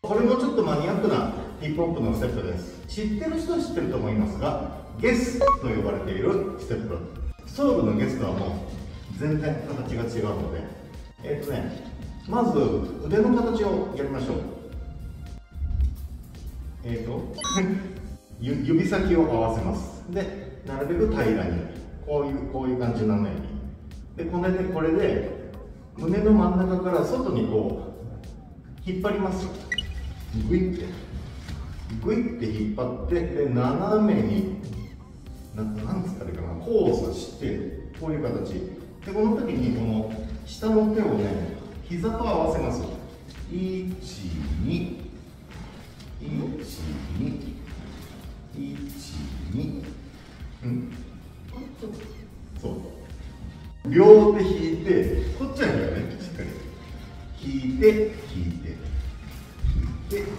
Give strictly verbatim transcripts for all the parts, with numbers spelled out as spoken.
これもちょっとマニアックなヒップホップのステップです。知ってる人は知ってると思いますが、ゲスと呼ばれているステップ。ソウルのゲスとはもう全然形が違うので、えっとねまず腕の形をやりましょう。えっと指先を合わせます。でなるべく平らにこういうこういう感じなのように。でこれでこれで胸の真ん中から外にこう引っ張ります。グイッてグイッて引っ張って、で斜めにななんつったらいいかな、交差してこういう形で、この時にこの下の手をね膝と合わせます。いちにいちにいちに、うん、そう両手引いて、こっちなんだよね、しっかり引いて引いて引いて引いて、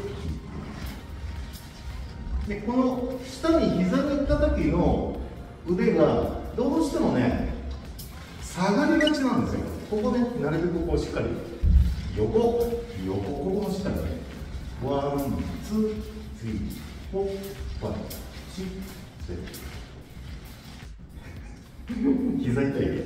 でこの下に膝に行った時の腕がどうしてもね下がりがちなんですよ。ここねなるべくこうしっかり横横ここの下にね、ワンツースリーフォーファイブシックスセブン膝痛いよ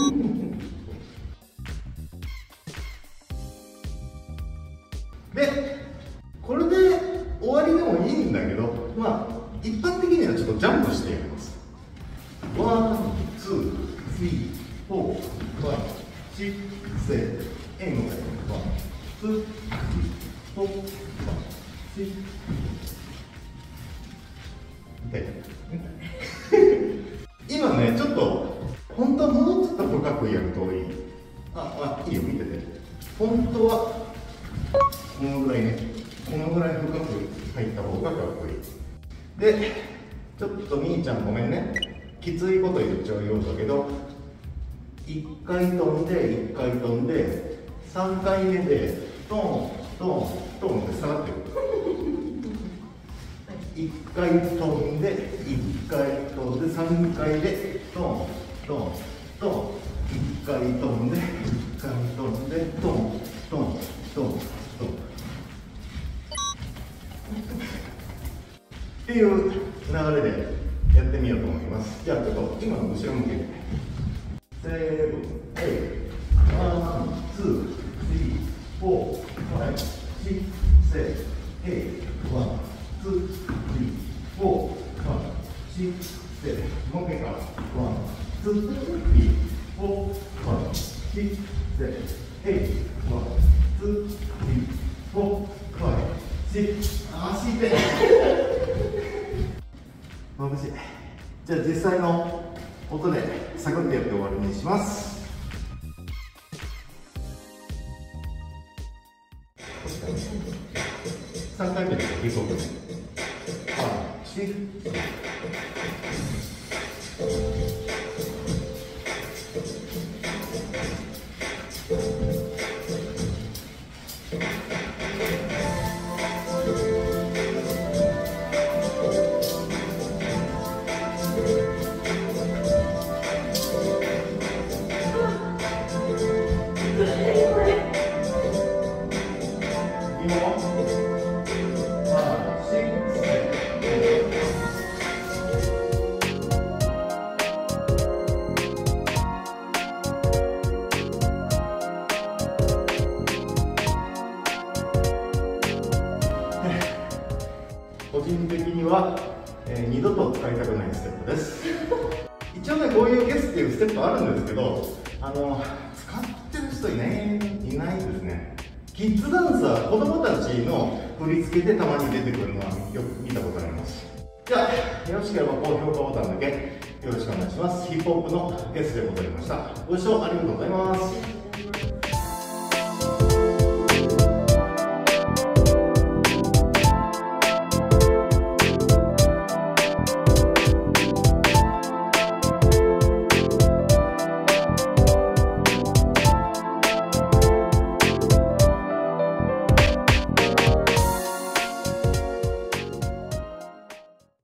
でこれで終わりでもいいんだけど、まあ一般的にはちょっとジャンプしてやります。ワンツースリーフォーファイブシックスセブンエイトワンツースリーフォーファイブシックス今ねちょっと本当はもうちょっと深くやるといい。ああいいよ、見てて。本当はこのぐらいね、このぐらい深く入った方がかっこいい。でちょっとみーちゃんごめんね、きついこと言っちゃうようだけど、いっかい飛んでいっかい飛んでさんかいめでトントントンって下がってるいっかい飛んでいっかい飛んでさんかいでトントントン、いっかい飛んでいっかい飛んでトントントントンっていう流れでやってみようと思います。じゃあちょっと今の後ろ向けてセブン、エイト、ワン、ツー、スリー、フォー、ファイブ、シックス、セブン、エイト、ワン、ツー、スリー、フォー、ファイブ、シックス、セブン、もう一回からワン、ツー、スリー、フォー、ファイブ、シックス、セブン、エイト、ワン、ツー、スリー、フォー、ファイブ、シックス、足痛い眩しい。じゃあ実際の音でサクッとやって終わりにします。さんかいめでリソートね。ワン、シッ個人的には、えー、二度と使いたくないステップです一応ねこういうゲスっていうステップあるんですけど、あの使ってる人いないいないですね。キッズダンサー、子供たちの振り付けでたまに出てくるのはよく見たことあります。じゃあよろしければ高評価ボタンだけよろしくお願いします。ヒップホップのゲスでございました。ご視聴ありがとうございます。